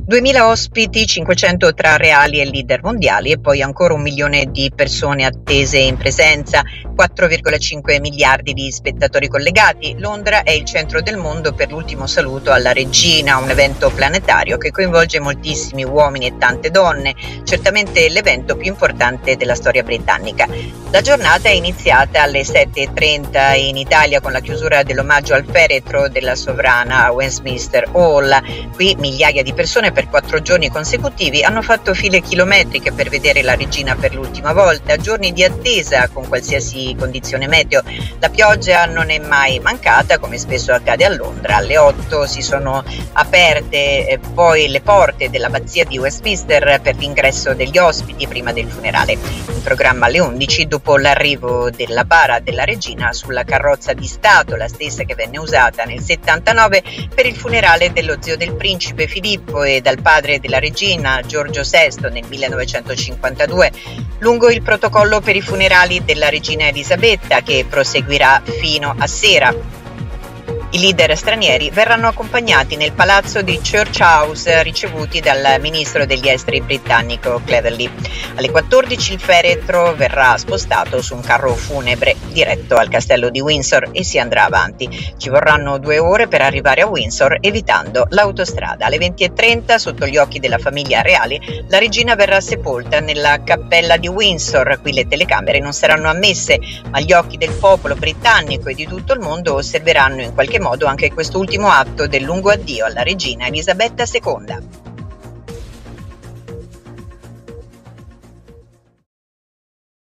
2000 ospiti, 500 tra reali e leader mondiali e poi ancora 1 milione di persone attese in presenza, 4,5 miliardi di spettatori collegati. Londra è il centro del mondo per l'ultimo saluto alla regina, un evento planetario che coinvolge moltissimi uomini e tante donne, certamente l'evento più importante della storia britannica. La giornata è iniziata alle 7:30 in Italia con la chiusura dell'omaggio al feretro della sovrana a Westminster Hall. Qui migliaia di persone per 4 giorni consecutivi hanno fatto file chilometriche per vedere la regina per l'ultima volta, giorni di attesa con qualsiasi condizione meteo. La pioggia non è mai mancata, come spesso accade a Londra. Alle 8 si sono aperte poi le porte dell'abbazia di Westminster per l'ingresso degli ospiti prima del funerale. In programma alle 11, dopo l'arrivo della bara della regina sulla carrozza di Stato, la stessa che venne usata nel 79 per il funerale dello zio del principe Filippo e dal padre della regina Giorgio VI nel 1952, lungo il protocollo per i funerali della regina Elisabetta che proseguirà fino a sera. I leader stranieri verranno accompagnati nel palazzo di Church House, ricevuti dal ministro degli esteri britannico Cleverly. Alle 14 il feretro verrà spostato su un carro funebre diretto al castello di Windsor e si andrà avanti. Ci vorranno 2 ore per arrivare a Windsor, evitando l'autostrada. Alle 20:30, sotto gli occhi della famiglia reale, la regina verrà sepolta nella cappella di Windsor. Qui le telecamere non saranno ammesse, ma gli occhi del popolo britannico e di tutto il mondo osserveranno in qualche modo anche quest'ultimo atto del lungo addio alla regina Elisabetta II.